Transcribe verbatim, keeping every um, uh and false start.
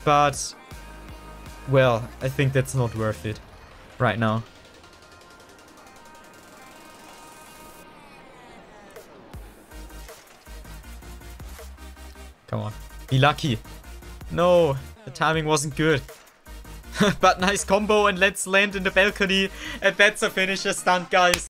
But, well, I think that's not worth it right now. Come on. Be lucky. No, the timing wasn't good. But nice combo, and let's land in the balcony. And that's a finisher stunt, guys.